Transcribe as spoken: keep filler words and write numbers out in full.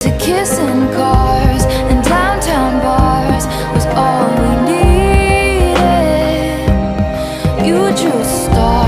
To kiss in cars and downtown bars was all we needed. You drew a star